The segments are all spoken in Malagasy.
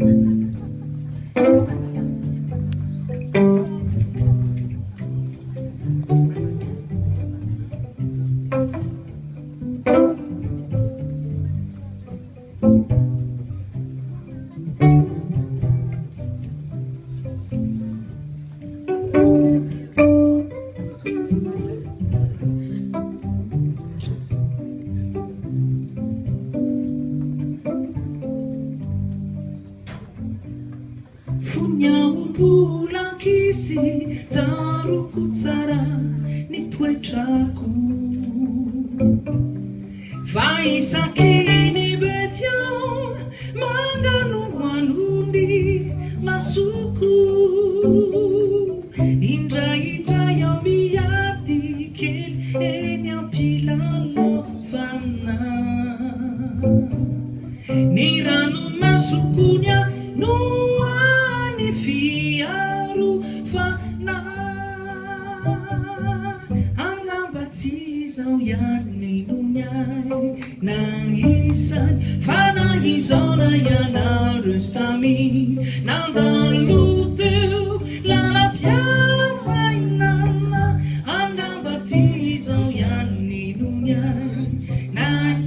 Ranomason'ankizy taroko tsara ny toetrako fa isaky betio mangano manondy masoko indray aho miady kely eny ampilalovana ny ranomasokonya no any fiaro fana angambatsy zao ihany no miay na isany fanahizana ianareo samy nandalo teo lalatiana angambatsy zao ihany no miay na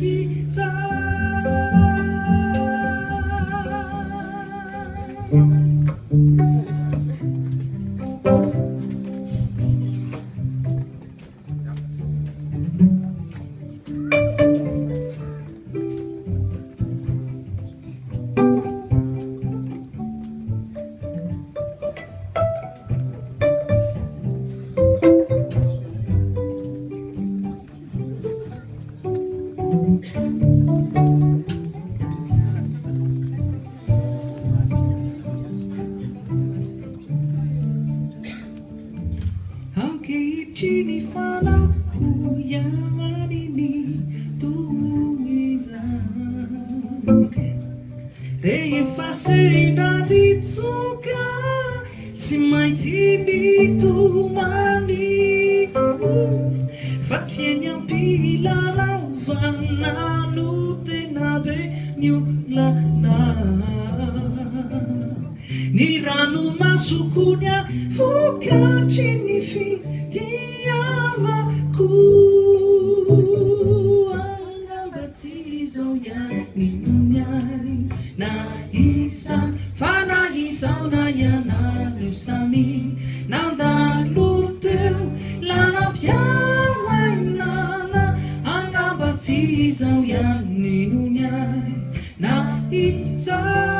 ankehitriny falako ianiny toizany rehefa sendraditsoka tsy maintsy mitomany fa tsy eny ampilalaovana no tena be miolana ny ranomasokonya vokatry ny fitiavako angambatsy zao ihany no miay na isany fanahisana ianareo samy nandalo teo lanam-piamainana angambatsy zao ihany no miay na isany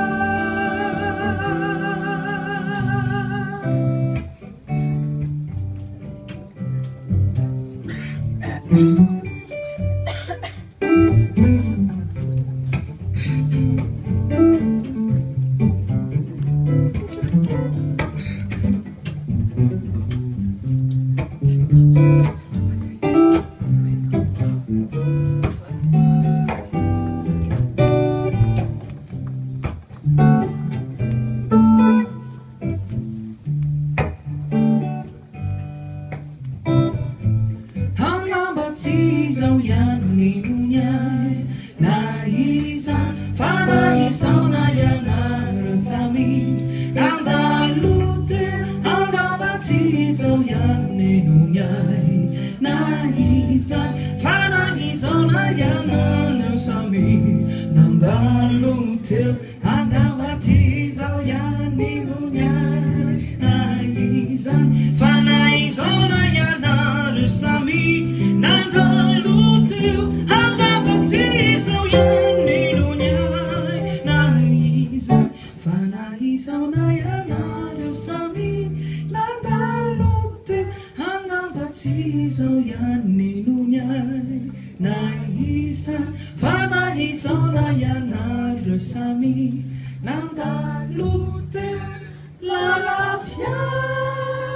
zao ihany no miay na izany fanahisana ianareo samy nandalo teo angambatsy zao ihany no miay na izany fanahisana ianareo samy nandalo teo angambatsy zao ihany no miay na izany fanahisana ianareo samy nandalo teo angambatsy zao ihany no miay na izany fanahisana ianareo samy nandalo teo angambatsy zao ihany no miay na izany fanahisana ianareo samy nandalo teo lalatiana